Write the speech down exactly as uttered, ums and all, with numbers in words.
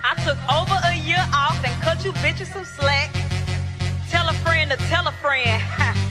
I took over a year off and cut you bitches some slack. Tell a friend to tell a friend.